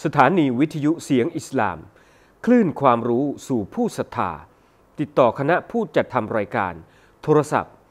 สถานีวิทยุเสียงอิสลามคลื่นความรู้สู่ผู้ศรัทธาติดต่อคณะผู้จัดทำรายการโทรศัพท์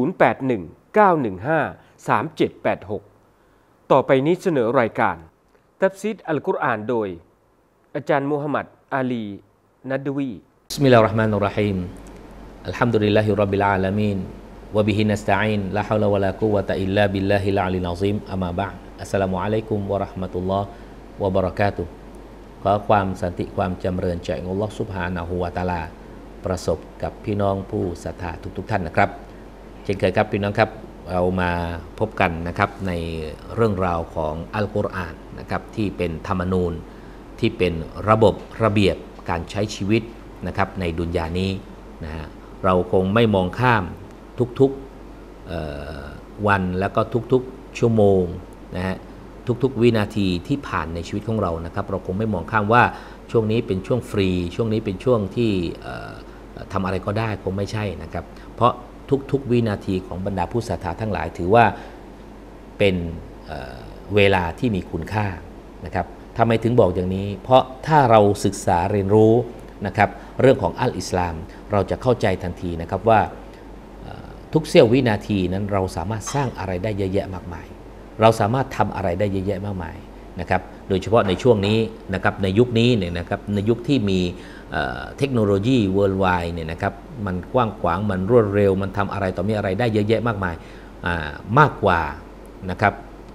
0819153786ต่อไปนี้เสนอรายการตัฟซีรอัลกุรอานโดยอาจารย์มูฮัมหมัดอาลีนัดวีบิสมิลลาฮิรเราะห์มานิรเราะฮีมอัลฮัมดุลิลลาฮิร็อบบิลอาลามีนวะบิฮินัสตะอีนลาฮาวละวะลากุวะตะอิลลาบิลลาฮิลอะลีลอะซีมอะมาบะอ์อัสสลามุอะลัยกุมวะเราะห์มะตุลลอฮ์วะบะเราะกาตุฮ์ขอความสันติความจำเริญจากอัลลอฮ์ซุบฮานะฮูวะตะอาลาประสบกับพี่น้องผู้ศรัทธาทุกท่านนะครับเช่นเคยครับพี่น้องครับเรามาพบกันนะครับในเรื่องราวของอัลกุรอานนะครับที่เป็นธรรมนูญที่เป็นระบบระเบียบการใช้ชีวิตนะครับในดุนยานี้นะฮะเราคงไม่มองข้ามทุกๆวันแล้วก็ทุกๆชั่วโมงนะฮะทุกๆวินาทีที่ผ่านในชีวิตของเรานะครับเราคงไม่มองข้ามว่าช่วงนี้เป็นช่วงฟรีช่วงนี้เป็นช่วงที่ทำอะไรก็ได้คงไม่ใช่นะครับเพราะทุกๆวินาทีของบรรดาผู้ศรัทธาทั้งหลายถือว่าเป็นเวลาที่มีคุณค่านะครับทำไมถึงบอกอย่างนี้เพราะถ้าเราศึกษาเรียนรู้นะครับเรื่องของอัลอิสลามเราจะเข้าใจทันทีนะครับว่าทุกเสี้ยววินาทีนั้นเราสามารถสร้างอะไรได้เยอะแยะมากมายเราสามารถทำอะไรได้เยอะแยะมากมายนะครับโดยเฉพาะในช่วงนี้นะครับในยุคนี้เนี่ยนะครับในยุคที่มีเทคโนโลยี worldwide เนี่ยนะครับมันกว้างขวางมันรวดเร็วมันทำอะไรต่อมีอะไรได้เยอะแยะมากมายมากกว่านะครับ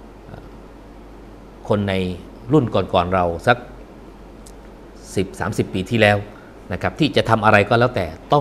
คนในรุ่นก่อนๆเราสัก10-30 ปีที่แล้วนะครับที่จะทำอะไรก็แล้วแต่ต้อง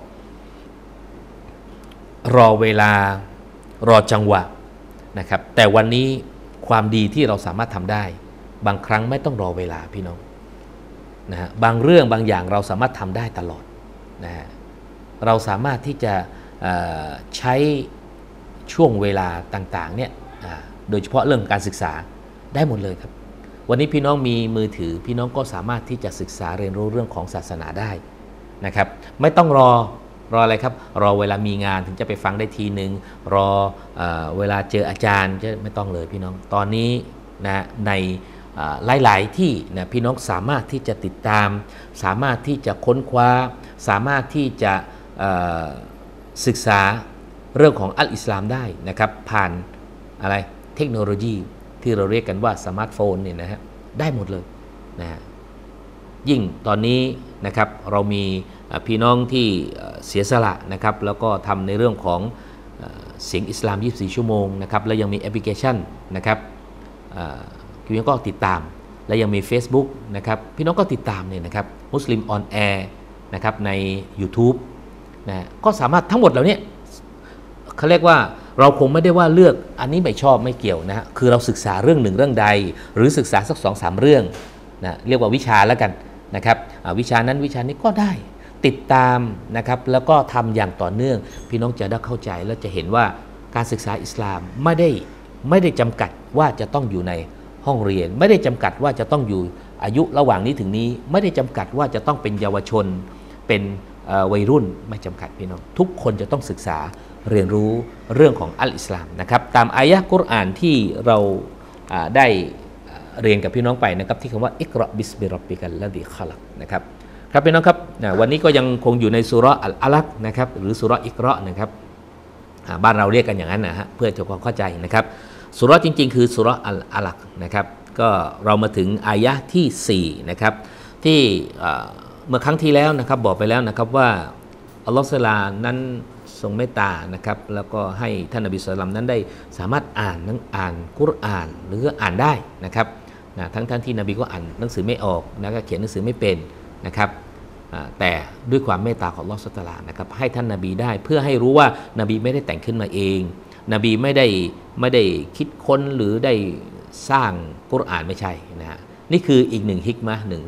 รอเวลารอจังหวะนะครับแต่วันนี้ความดีที่เราสามารถทำได้บางครั้งไม่ต้องรอเวลาพี่น้องนะฮะบางเรื่องบางอย่างเราสามารถทำได้ตลอดนะฮะเราสามารถที่จะใช้ช่วงเวลาต่างๆเนี่ยโดยเฉพาะเรื่องการศึกษาได้หมดเลยครับวันนี้พี่น้องมีมือถือพี่น้องก็สามารถที่จะศึกษาเรียนรู้เรื่องของศาสนาได้นะครับไม่ต้องรออะไรครับรอเวลามีงานถึงจะไปฟังได้ทีนึงรอเวลาเจออาจารย์จะไม่ต้องเลยพี่น้องตอนนี้นะในหลายๆที่นะพี่น้องสามารถที่จะติดตามสามารถที่จะค้นคว้าสามารถที่จะศึกษาเรื่องของอัลอิสลามได้นะครับผ่านอะไรเทคโนโลยีที่เราเรียกกันว่าสมาร์ทโฟนเนี่ยนะฮะได้หมดเลยนะฮะยิ่งตอนนี้นะครับเรามีพี่น้องที่เสียสละนะครับแล้วก็ทำในเรื่องของเสียงอิสลาม24ชั่วโมงนะครับแล้วยังมีแอปพลิเคชันนะครับพี่น้องก็ติดตามและยังมี Facebook นะครับพี่น้องก็ติดตามเนี่ยนะครับมุสลิมออนแอร์นะครับใน YouTube นะก็สามารถทั้งหมดเหล่านี้เขาเรียกว่าเราคงไม่ได้ว่าเลือกอันนี้ไม่ชอบไม่เกี่ยวนะคือเราศึกษาเรื่องหนึ่งเรื่องใดหรือศึกษาสัก 2-3 เรื่องนะเรียกว่าวิชาแล้วกันนะครับวิชานั้นวิชานี้ก็ได้ติดตามนะครับแล้วก็ทำอย่างต่อเนื่องพี่น้องจะได้เข้าใจและจะเห็นว่าการศึกษาอิสลามไม่ได้จำกัดว่าจะต้องอยู่ในห้องเรียนไม่ได้จำกัดว่าจะต้องอยู่อายุระหว่างนี้ถึงนี้ไม่ได้จำกัดว่าจะต้องเป็นเยาวชนเป็นวัยรุ่นไม่จำกัดพี่น้องทุกคนจะต้องศึกษาเรียนรู้เรื่องของอัลอิสลามนะครับตามอายะห์กุรอานที่เราได้เรียนกับพี่น้องไปนะครับที่คำว่าอิกเราะบิสมิร็อบบิกัลลซีขะลักนะครับครับพี่น้องครับวันนี้ก็ยังคงอยู่ในซูเราะห์อัลอะลักนะครับหรือซูเราะห์อิกเราะห์นะครับบ้านเราเรียกกันอย่างนั้นนะฮะเพื่อจะความเข้าใจนะครับซูเราะห์จริงๆคือซูเราะห์อัลอะลักนะครับก็เรามาถึงอายะห์ที่4นะครับที่เมื่อครั้งที่แล้วนะครับบอกไปแล้วนะครับว่าอัลลอฮฺซุบฮานะฮูวะตะอาลานั้นทรงเมตตานะครับแล้วก็ให้ท่านนบีศ็อลลัลลอฮุอะลัยฮิวะซัลลัมนั้นได้สามารถอ่านกุรอานหรืออ่านได้นะครับทั้งที่นบีก็อ่านหนังสือไม่ออกนะก็เขียนหนังสือไม่เป็นนะครับแต่ด้วยความเมตตาของอัลเลาะห์ซุบฮานะฮูวะตะอาลานะครับให้ท่านนบีได้เพื่อให้รู้ว่านบีไม่ได้แต่งขึ้นมาเองนบีไม่ได้คิดค้นหรือได้สร้างกุรอานไม่ใช่นะฮะนี่คืออีกหนึ่งฮิกมะห์หนึ่ง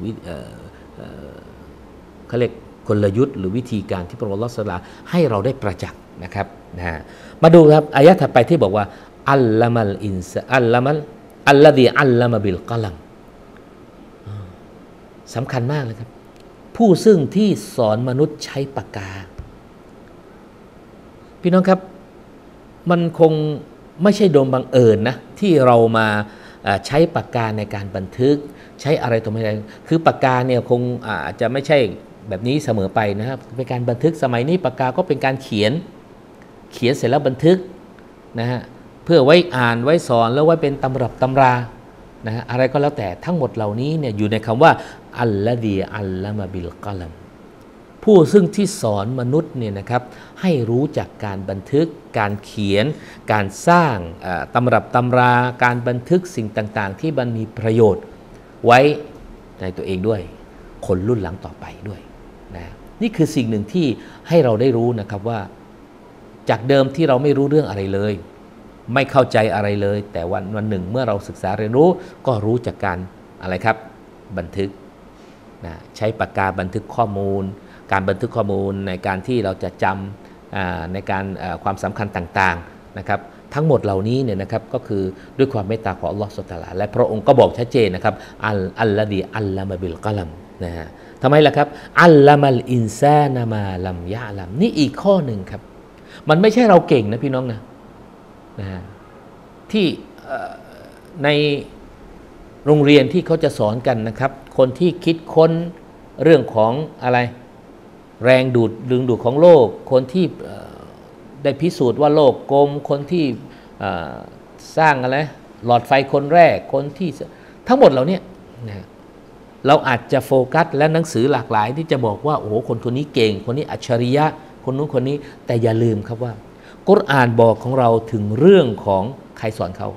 เขาเรียกกลยุทธ์หรือวิธีการที่พระองค์อัลเลาะห์ซุบฮานะฮูวะตะอาลาให้เราได้ประจักษ์นะครับนะฮะมาดูครับอายะห์ถัดไปที่บอกว่าอัลลัมัลอินซาอัลลัมัลอัลลซีอัลลัมะบิลกะลัมสำคัญมากเลยครับผู้ซึ่งที่สอนมนุษย์ใช้ปากกาพี่น้องครับมันคงไม่ใช่โดยบังเอิญนะที่เรามาใช้ปากกาในการบันทึกใช้อะไรตัวไม่ได้คือปากกาเนี่ยคงอาจจะไม่ใช่แบบนี้เสมอไปนะครับเป็นการบันทึกสมัยนี้ปากกาก็เป็นการเขียนเสร็จแล้วบันทึกนะฮะเพื่อไว้อ่านไว้สอนแล้วไว้เป็นตำรับตำรานะฮะอะไรก็แล้วแต่ทั้งหมดเหล่านี้เนี่ยอยู่ในคำว่าอัลลอฮีอัลละมะบิลกะลัมผู้ซึ่งที่สอนมนุษย์เนี่ยนะครับให้รู้จักการบันทึกการเขียนการสร้างตำรับตำราการบันทึกสิ่งต่างๆที่มันมีประโยชน์ไว้ในตัวเองด้วยคนรุ่นหลังต่อไปด้วยนะนี่คือสิ่งหนึ่งที่ให้เราได้รู้นะครับว่าจากเดิมที่เราไม่รู้เรื่องอะไรเลยไม่เข้าใจอะไรเลยแต่วันหนึ่งเมื่อเราศึกษาเรียนรู้ก็รู้จากการอะไรครับบันทึกนะใช้ปากกาบันทึกข้อมูลการบันทึกข้อมูลในการที่เราจะจำในการความสำคัญต่างๆนะครับทั้งหมดเหล่านี้เนี่ยนะครับก็คือด้วยความเมตตาของอัลลอฮฺซุบฮานะฮูวะตะอาลาและพระองค์ก็บอกชัดเจนนะครับอัลลอฮีอัลละมะบิลกะลัมนะฮะทำไมล่ะครับอัลละมัลอินซานะมาลัมยะลัมนี่อีกข้อหนึ่งครับมันไม่ใช่เราเก่งนะพี่น้องนะที่ในโรงเรียนที่เขาจะสอนกันนะครับคนที่คิดค้นเรื่องของอะไรแรงดูดดึงดูดของโลกคนที่ได้พิสูจน์ว่าโลกกลมคนที่สร้างอะไรหลอดไฟคนแรกคนที่ทั้งหมดเหล่านี้นะเราอาจจะโฟกัสและหนังสือหลากหลายที่จะบอกว่าโอ้โหคนนี้เก่งคนนี้อัจฉริยะคนนู้นคนนี้แต่อย่าลืมครับว่ากุรอานบอกของเราถึงเรื่องของใครสอนเขา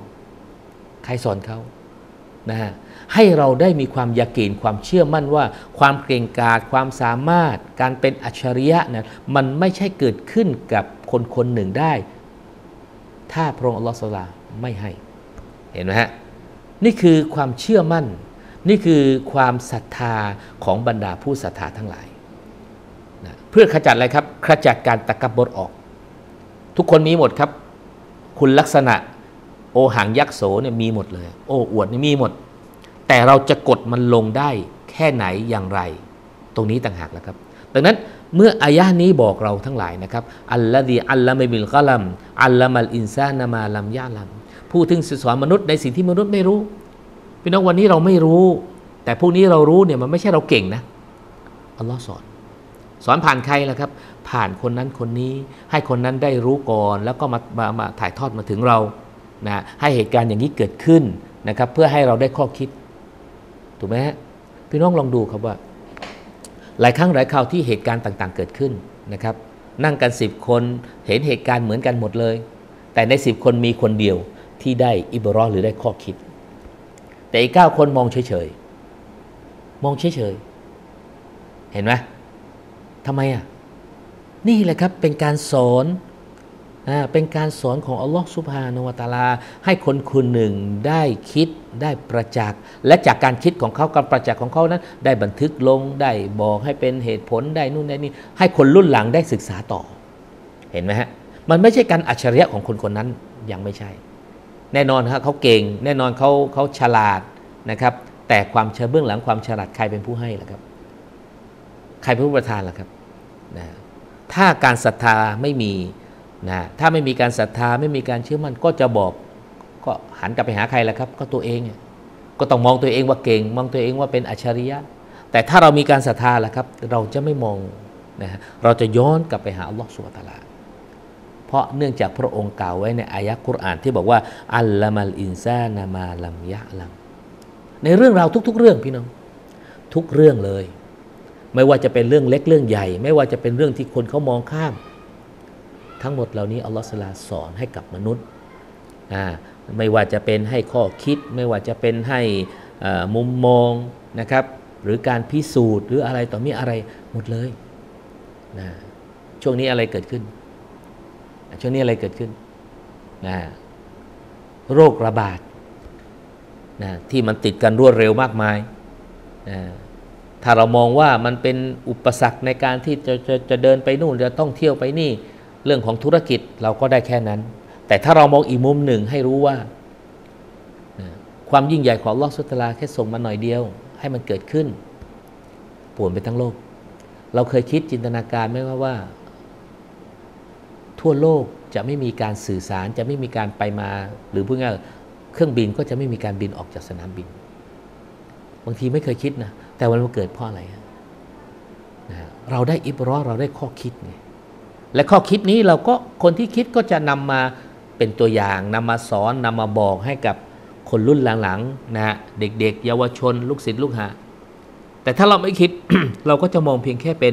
นะฮะให้เราได้มีความยากีนความเชื่อมั่นว่าความเก่งกาจความสามารถการเป็นอัจฉริยะนะมันไม่ใช่เกิดขึ้นกับคนคนหนึ่งได้ถ้าพระองค์อัลลอฮฺซุบฮานะฮูวะตะอาลาไม่ให้เห็นไหมฮะนี่คือความเชื่อมั่นนี่คือความศรัทธาของบรรดาผู้ศรัทธาทั้งหลายนะเพื่อขจัดอะไรครับขจัดการตะกับบรออกทุกคนมีหมดครับคุณลักษณะโอหังยักษ์โสเนี่ยมีหมดเลยโอ้อวดนี่มีหมดแต่เราจะกดมันลงได้แค่ไหนอย่างไรตรงนี้ต่างหากแล้วครับดังนั้นเมื่ออายะนี้บอกเราทั้งหลายนะครับอัลลอฮีอัลละมะบิลกะลัมอัลละมัลอินซานะมาลัมยะลัมผู้ถึงสอนมนุษย์ในสิ่งที่มนุษย์ไม่รู้พี่น้องวันนี้เราไม่รู้แต่พวกนี้เรารู้เนี่ยมันไม่ใช่เราเก่งนะอัลลอฮ์สอนผ่านใครล่ะครับผ่านคนนั้นคนนี้ให้คนนั้นได้รู้ก่อนแล้วก็มาถ่ายทอดมาถึงเรานะให้เหตุการณ์อย่างนี้เกิดขึ้นนะครับเพื่อให้เราได้ข้อคิดถูกไหมฮะพี่น้องลองดูครับว่าหลายครั้งหลายคราวที่เหตุการณ์ต่างๆเกิดขึ้นนะครับนั่งกัน10 คนเห็นเหตุการณ์เหมือนกันหมดเลยแต่ใน10 คนมีคนเดียวที่ได้อิบเราะห์หรือได้ข้อคิดแต่อีก9 คนมองเฉยๆเห็นไหมทำไมอ่ะนี่แหละครับเป็นการสอนของอัลลอฮฺซุบฮานะฮูวะตะอาลาให้คนหนึ่งได้คิดได้ประจักษ์และจากการคิดของเขาการประจักษ์ของเขานั้นได้บันทึกลงได้บอกให้เป็นเหตุผลได้นู่นได้นี่ให้คนรุ่นหลังได้ศึกษาต่อเห็นไหมฮะมันไม่ใช่การอัจฉริยะของคนนั้นยังไม่ใช่แน่นอนครับเขาเก่งแน่นอนเขาฉลาดนะครับแต่ความเบื้องหลังความฉลาดใครเป็นผู้ให้ล่ะครับใครเป็นผู้ประทานล่ะครับนะถ้าการศรัทธาไม่มีนะถ้าไม่มีการศรัทธาไม่มีการเชื่อมั่นก็จะบอกก็หันกลับไปหาใครล่ะครับก็ตัวเองก็ต้องมองตัวเองว่าเก่งมองตัวเองว่าเป็นอัจฉริยะแต่ถ้าเรามีการศรัทธาล่ะครับเราจะไม่มองนะเราจะย้อนกลับไปหาอัลลอฮฺซุบฮานะฮูวะตะอาลาเพราะเนื่องจากพระองค์กล่าวไว้ในอายะห์กุรอานที่บอกว่าอัลละมัลอินซานะมาลัมยะลัมในเรื่องราวทุกๆเรื่องพี่น้องทุกเรื่องเลยไม่ว่าจะเป็นเรื่องเล็กเรื่องใหญ่ไม่ว่าจะเป็นเรื่องที่คนเขามองข้ามทั้งหมดเหล่านี้อัลลอฮฺสอนให้กับมนุษย์ไม่ว่าจะเป็นให้ข้อคิดไม่ว่าจะเป็นให้มุมมองนะครับหรือการพิสูจน์หรืออะไรต่อมีอะไรหมดเลยช่วงนี้อะไรเกิดขึ้นโรคระบาดที่มันติดกันรวดเร็วมากมายถ้าเรามองว่ามันเป็นอุปสรรคในการที่จะเดินไปนู่นจะต้องเที่ยวไปนี่เรื่องของธุรกิจเราก็ได้แค่นั้นแต่ถ้าเรามองอีกมุมหนึ่งให้รู้ว่าความยิ่งใหญ่ของอัลเลาะห์ซุบฮานะฮูวะตะอาลาแค่ส่งมาหน่อยเดียวให้มันเกิดขึ้นป่วนไปทั้งโลกเราเคยคิดจินตนาการไหมว่าทั่วโลกจะไม่มีการสื่อสารจะไม่มีการไปมาหรือพูดง่ายเครื่องบินก็จะไม่มีการบินออกจากสนามบินบางทีไม่เคยคิดนะแต่วันมันเกิดเพราะอะไรนะเราได้อิบรอเราได้ข้อคิดไงและข้อคิดนี้เราก็คนที่คิดก็จะนำมาเป็นตัวอย่างนำมาสอนนำมาบอกให้กับคนรุ่นหลังๆนะฮะเด็กๆเยาวชนลูกศิษย์ลูกหาแต่ถ้าเราไม่คิด เราก็จะมองเพียงแค่เป็น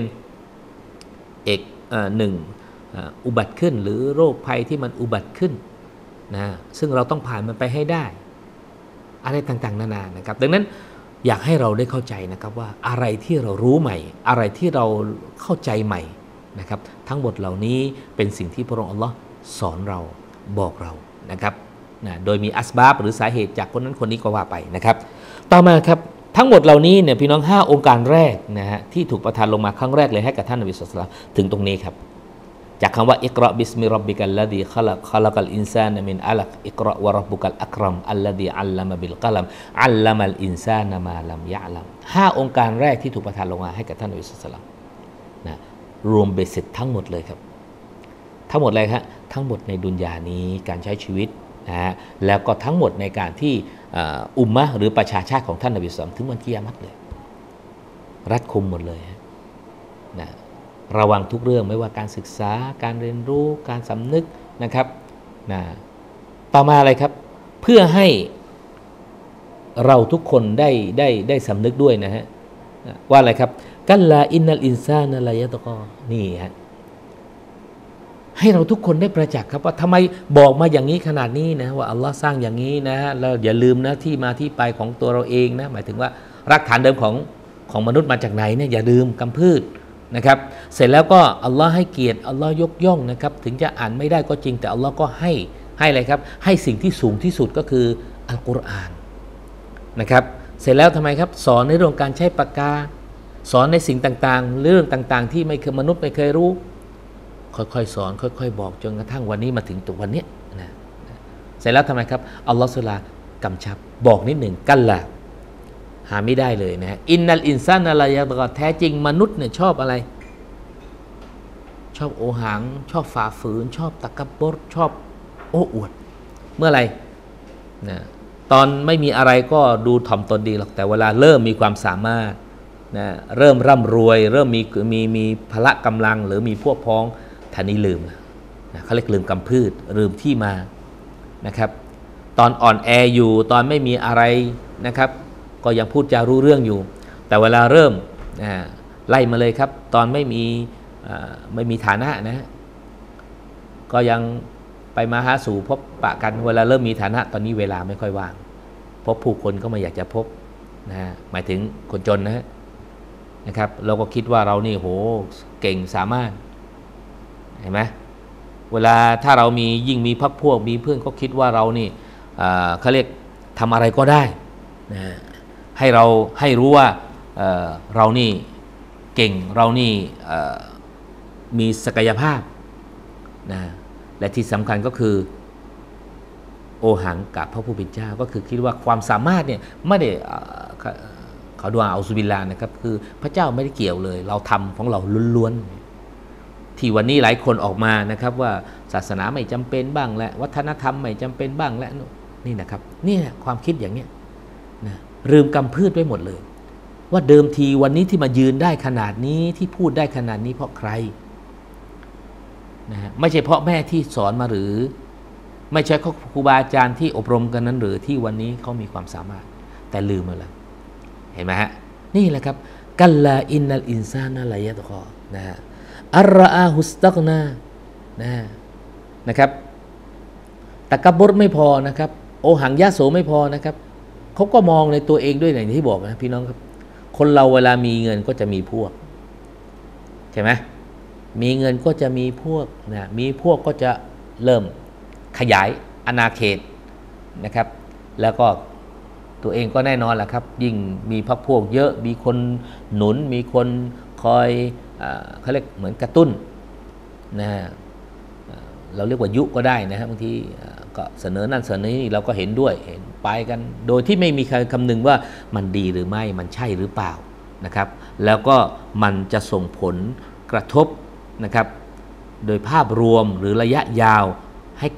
หนึ่งอุบัติขึ้นหรือโรคภัยที่มันอุบัติขึ้นนะซึ่งเราต้องผ่านมันไปให้ได้อะไรต่างๆนานานะครับดังนั้นอยากให้เราได้เข้าใจนะครับว่าอะไรที่เรารู้ใหม่อะไรที่เราเข้าใจใหม่นะครับทั้งหมดเหล่านี้เป็นสิ่งที่พระองค์อัลลอฮ์สอนเราบอกเรานะครับนะโดยมีอัสบาบหรือสาเหตุจากคนนั้นคนนี้ก็ว่าไปนะครับต่อมาครับทั้งหมดเหล่านี้เนี่ยพี่น้อง5องค์การแรกนะฮะที่ถูกประทานลงมาครั้งแรกเลยให้กับท่านนบีศ็อลลัลลอฮุอะลัยฮิวะซัลลัมถึงตรงนี้ครับจากคำว่าอิกรอบิสมิร็อบบิกัลลซีขะลักัลอินซานะมินอะลักอิกรอวะร็อบบุกัลอักรัมอัลลซีอัลลัมะบิลกะลัมอัลลัมัลอินซานะมาลัมยะลัม5องค์การแรกที่ถูกประทานลงมาให้กับท่านนบีศ็อลลัลลอฮุอะลัยฮิวะซัลลัมนะรวมเบ็ดเสร็จทั้งหมดเลยครับทั้งหมดเลยครับทั้งหมดในดุนยานี้การใช้ชีวิตนะฮะแล้วก็ทั้งหมดในการที่อุมมะหรือประชาชาติของท่านนบีศ็อลลัลลอฮุอะลัยฮิวะซัลลัมถึงวันกิยามะฮ์เลยรัดคุมหมดเลยนะระวังทุกเรื่องไม่ว่าการศึกษาการเรียนรู้การสำนึกนะครับนะต่อมาอะไรครับเพื่อให้เราทุกคนได้สำนึกด้วยนะฮะว่าอะไรครับกัลลาอินนัลอินซานะลายะตะกอนี่ฮะให้เราทุกคนได้ประจักษ์ครับว่าทำไมบอกมาอย่างนี้ขนาดนี้นะว่าอัลลอฮ์สร้างอย่างนี้นะแล้วอย่าลืมนะที่มาที่ไปของตัวเราเองนะหมายถึงว่ารากฐานเดิมของมนุษย์มาจากไหนเนี่ยอย่าลืมกำพืชนะครับเสร็จแล้วก็อัลลอฮ์ให้เกียรติอัลลอฮ์ยกย่องนะครับถึงจะอ่านไม่ได้ก็จริงแต่อัลลอฮ์ก็ให้อะไรครับให้สิ่งที่สูงที่สุดก็คืออัลกุรอานนะครับเสร็จแล้วทำไมครับสอนในเรื่องการใช้ปากกาสอนในสิ่งต่างๆเรื่องต่างๆที่มนุษย์ไม่เคยรู้ค่อยๆสอนค่อยๆบอกจนกระทั่งวันนี้มาถึงตัววันนี้นะเสร็จแล้วทำไมครับอัลลอฮฺสุลากำชับบอกนิดหนึ่งกันละหาไม่ได้เลยนะอินนัลอินซานะลายะตะกอแท้จริงมนุษย์เนี่ยชอบอะไรชอบโอหังชอบฝ่าฝืนชอบตะกับบรชอบโอ้อวดเมื่อไรนะตอนไม่มีอะไรก็ดูถ่อมตนดีหรอกแต่เวลาเริ่มมีความสามารถนะเริ่มร่ำรวยเริ่มมีพละกำลังหรือมีพวกพ้องท่านี้ลืมนะเขาเรียกลืมกำพืชลืมที่มานะครับตอนอ่อนแออยู่ตอนไม่มีอะไรนะครับก็ยังพูดจารู้เรื่องอยู่แต่เวลาเริ่มไล่มาเลยครับตอนไม่มีฐานะนะก็ยังไปมาหาสู่พบปะกันเวลาเริ่มมีฐานะตอนนี้เวลาไม่ค่อยว่างเพราะผู้คนก็ไม่อยากจะพบนะหมายถึงคนจนนะครับเราก็คิดว่าเรานี่โหเก่งสามารถเห็นไหมเวลาถ้าเรายิ่งมีพรรคพวกมีเพื่อนก็คิดว่าเรานี่เขาเรียกทำอะไรก็ได้นะให้เราให้รู้ว่าเรานี่เก่งเรานี่มีศักยภาพนะและที่สำคัญก็คือโอหังกับพระผู้เป็นเจ้าก็คือคิดว่าความสามารถเนี่ยไม่ได้เขาดูอัลซุบิลลาห์นะครับคือพระเจ้าไม่ได้เกี่ยวเลยเราทำของเราล้วนๆที่วันนี้หลายคนออกมานะครับว่าศาสนาไม่จำเป็นบ้างและวัฒนธรรมไม่จำเป็นบ้างและนี่นะครับนี่ความคิดอย่างเนี้ยนะลืมกำพืชไว้หมดเลยว่าเดิมทีวันนี้ที่มายืนได้ขนาดนี้ที่พูดได้ขนาดนี้เพราะใครนะไม่ใช่เพราะแม่ที่สอนมาหรือไม่ใช่ครูบาอาจารย์ที่อบรมกันนั้นหรือที่วันนี้เขามีความสามารถแต่ลืมมาแล้วเห็นไหมฮะนี่แหละครับกัลลาอินนัลอินซานะลายะตะกอนะอัรรออาฮุสตักนานะครับตะกับบรไม่พอนะครับโอหังยะโสไม่พอนะครับเขาก็มองในตัวเองด้วยอย่างที่บอกนะพี่น้องครับคนเราเวลามีเงินก็จะมีพวกใช่ไหมมีเงินก็จะมีพวกนะมีพวกก็จะเริ่มขยายอาณาเขตนะครับแล้วก็ตัวเองก็แน่นอนแหละครับยิ่งมีพรรคพวกเยอะมีคนหนุนมีคนคอยเขาเรียกเหมือนกระตุ้นนะเราเรียกว่ายุก็ได้นะฮะบางทีก็เสนอนั่นเสนอนี่เราก็เห็นด้วยเห็นไปกันโดยที่ไม่มีใครคำนึงว่ามันดีหรือไม่มันใช่หรือเปล่านะครับแล้วก็มันจะส่งผลกระทบนะครับโดยภาพรวมหรือระยะยาวให้กับ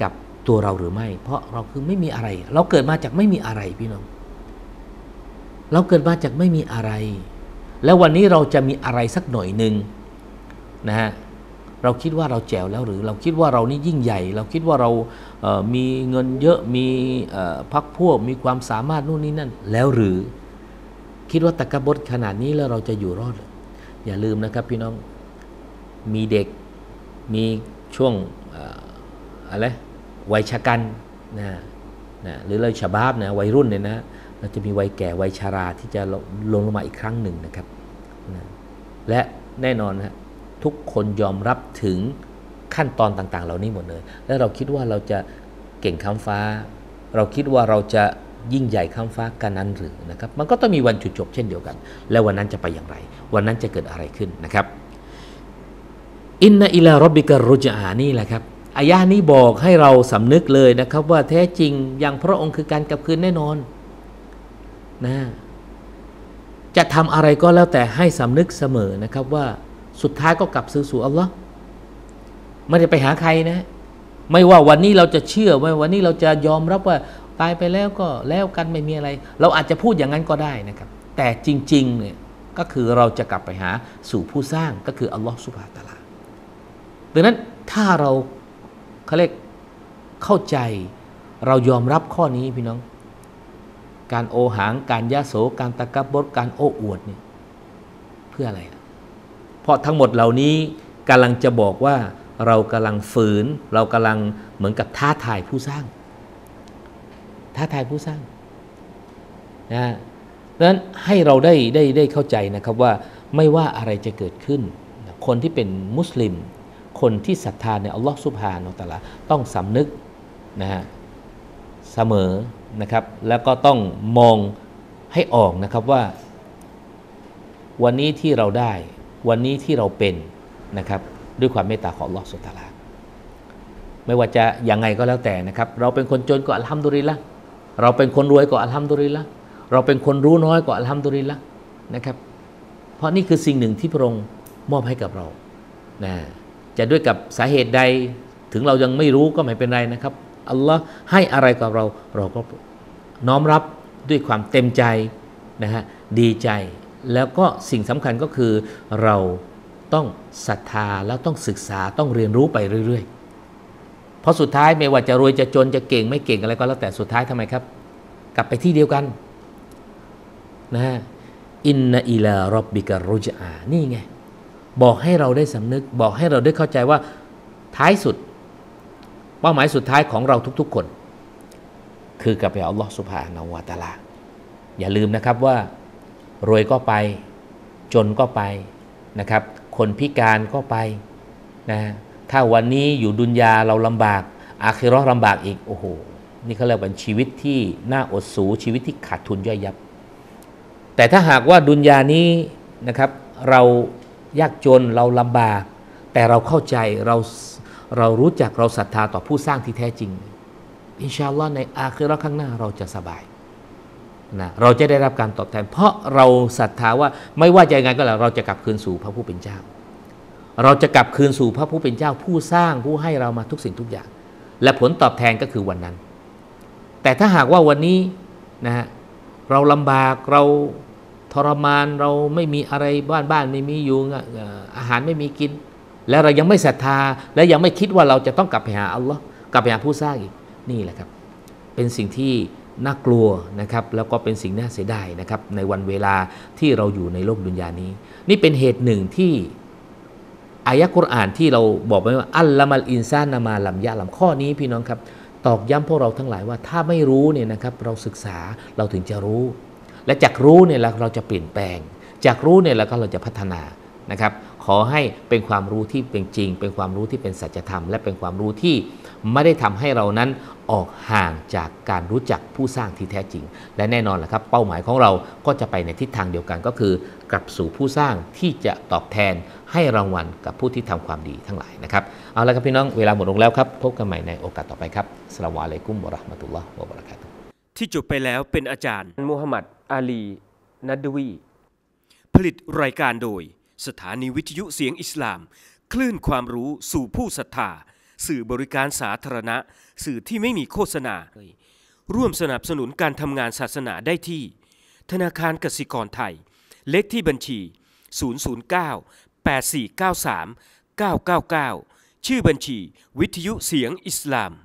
ตัวเราหรือไม่เพราะเราคือไม่มีอะไรเราเกิดมาจากไม่มีอะไรพี่น้องเราเกิดมาจากไม่มีอะไรแล้ววันนี้เราจะมีอะไรสักหน่อยหนึ่งนะฮะเราคิดว่าเราแจ๋วแล้วหรือเราคิดว่าเรานี่ยิ่งใหญ่เราคิดว่าเรามีเงินเยอะมีพรรคพวกมีความสามารถนู่นนี่นั่นแล้วหรือคิดว่าตะกบดขนาดนี้แล้วเราจะอยู่รอดอย่าลืมนะครับพี่น้องมีเด็กมีช่วงอะไรวัยชะกันนะหรือเราชะบาบนะวัยรุ่นเนี่ยนะเราจะมีวัยแก่วัยชราที่จะลงมาอีกครั้งหนึ่งนะครับนะและแน่นอนนะทุกคนยอมรับถึงขั้นตอนต่างๆเหล่านี้หมดเลยและเราคิดว่าเราจะเก่งข้ามฟ้าเราคิดว่าเราจะยิ่งใหญ่ข้ามฟ้ากันนั้นหรือนะครับมันก็ต้องมีวันจุดจบเช่นเดียวกันแล้ววันนั้นจะไปอย่างไรวันนั้นจะเกิดอะไรขึ้นนะครับอินนะอิลาร็อบบิกะรุจอานี่แหละครับอายะนี้บอกให้เราสำนึกเลยนะครับว่าแท้จริงอย่างพระองค์คือการกลับคืนแน่นอนนะจะทำอะไรก็แล้วแต่ให้สำนึกเสมอนะครับว่าสุดท้ายก็กลับสู่อัลลอฮ์ไม่ได้ไปหาใครนะไม่ว่าวันนี้เราจะเชื่อไม่วันนี้เราจะยอมรับว่าตายไปแล้วก็แล้วกันไม่มีอะไรเราอาจจะพูดอย่างนั้นก็ได้นะครับแต่จริงๆเนี่ยก็คือเราจะกลับไปหาสู่ผู้สร้างก็คืออัลลอฮ์ซุบฮานะฮูวะตะอาลาดังนั้นถ้าเราเขาเรียกเข้าใจเรายอมรับข้อนี้พี่น้องการโอหังการยะโสการตะกับบรการโอ้อวดเนี่ยเพื่ออะไรเพราะทั้งหมดเหล่านี้กำลังจะบอกว่าเรากำลังฝืนเรากำลังเหมือนกับท้าทายผู้สร้างท้าทายผู้สร้างนะดังนั้นให้เราได้เข้าใจนะครับว่าไม่ว่าอะไรจะเกิดขึ้นคนที่เป็นมุสลิมคนที่ศรัทธาในอัลลอฮฺซุบฮานะฮูวะตะอาลาต้องสำนึกนะฮะเสมอนะครับแล้วก็ต้องมองให้ออกนะครับว่าวันนี้ที่เราได้วันนี้ที่เราเป็นนะครับด้วยความเมตตาของอัลลอฮฺซุบฮานะฮูวะตะอาลาไม่ว่าจะยังไงก็แล้วแต่นะครับเราเป็นคนจนก็อัลฮัมดุลิลละห์เราเป็นคนรวยก็อัลฮัมดุลิลละห์เราเป็นคนรู้น้อยก็อัลฮัมดุลิลละห์นะครับเพราะนี่คือสิ่งหนึ่งที่พระองค์มอบให้กับเรานะจะด้วยกับสาเหตุใดถึงเรายังไม่รู้ก็ไม่เป็นไรนะครับอัลลอฮ์ให้อะไรกับเราเราก็น้อมรับด้วยความเต็มใจนะฮะดีใจแล้วก็สิ่งสำคัญก็คือเราต้องศรัทธาแล้วต้องศึกษาต้องเรียนรู้ไปเรื่อยๆเพราะสุดท้ายไม่ว่าจะรวยจะจนจะเก่งไม่เก่งอะไรก็แล้วแต่สุดท้ายทำไมครับกลับไปที่เดียวกันนะฮะอินนะอิลาร็อบบิกะรุจอานี่ไงบอกให้เราได้สำนึกบอกให้เราได้เข้าใจว่าท้ายสุดเป้าหมายสุดท้ายของเราทุกๆคนคือกลับไปอัลลอฮฺซุบฮานะฮูวะตะอาลาอย่าลืมนะครับว่ารวยก็ไปจนก็ไปนะครับคนพิการก็ไปนะถ้าวันนี้อยู่ดุนยาเราลำบากอาคิเราะห์ลำบากอีกโอ้โหนี่เขาเรียกว่าชีวิตที่น่าอดสูชีวิตที่ขาดทุนย่อยยับแต่ถ้าหากว่าดุนยานี้นะครับเรายากจนเราลำบากแต่เราเข้าใจเรารู้จักเราศรัทธาต่อผู้สร้างที่แท้จริงอินชาอัลลอฮ์ในอาคิเราะห์ข้างหน้าเราจะสบายนะเราจะได้รับการตอบแทนเพราะเราศรัทธาว่าไม่ว่าจะยังไงก็แล้วเราจะกลับคืนสู่พระผู้เป็นเจ้าเราจะกลับคืนสู่พระผู้เป็นเจ้าผู้สร้างผู้ให้เรามาทุกสิ่งทุกอย่างและผลตอบแทนก็คือวันนั้นแต่ถ้าหากว่าวันนี้นะฮะเราลำบากเราทรมานเราไม่มีอะไรบ้านไม่มีอยู่อาหารไม่มีกินแล้วเรายังไม่ศรัทธาและยังไม่คิดว่าเราจะต้องกลับไปหาอัลลอฮ์กลับไปหาผู้สร้างอีกนี่แหละครับเป็นสิ่งที่น่ากลัวนะครับแล้วก็เป็นสิ่งน่าเสียดายนะครับในวันเวลาที่เราอยู่ในโลกดุนยานี้นี่เป็นเหตุหนึ่งที่อายะกุรอานที่เราบอกไว้ว่าอัลละมัลอินซานมาลัมยะลัมข้อนี้พี่น้องครับตอกย้ำพวกเราทั้งหลายว่าถ้าไม่รู้เนี่ยนะครับเราศึกษาเราถึงจะรู้และจากรู้เนี่ยเราจะเปลี่ยนแปลงจากรู้เนี่ยแล้วก็เราจะพัฒนานะครับขอให้เป็นความรู้ที่เป็นจริงเป็นความรู้ที่เป็นสัจธรรมและเป็นความรู้ที่ไม่ได้ทำให้เรานั้นออกห่างจากการรู้จักผู้สร้างที่แท้จริงและแน่นอนแหละครับเป้าหมายของเราก็จะไปในทิศทางเดียวกันก็คือกลับสู่ผู้สร้างที่จะตอบแทนให้รางวัลกับผู้ที่ทำความดีทั้งหลายนะครับเอาละครับพี่น้องเวลาหมดลงแล้วครับพบกันใหม่ในโอกาสต่อไปครับอัสสลามุอะลัยกุมวะเราะห์มะตุลลอฮ์วะบะเราะกาตุฮ์ที่จบไปแล้วเป็นอาจารย์มูฮัมหมัดอาลีนัดวีผลิตรายการโดยสถานีวิทยุเสียงอิสลามคลื่นความรู้สู่ผู้ศรัทธาสื่อบริการสาธารณะสื่อที่ไม่มีโฆษณาร่วมสนับสนุนการทำงานศาสนาได้ที่ธนาคารกสิกรไทยเลขที่บัญชี009 8493 999ชื่อบัญชีวิทยุเสียงอิสลาม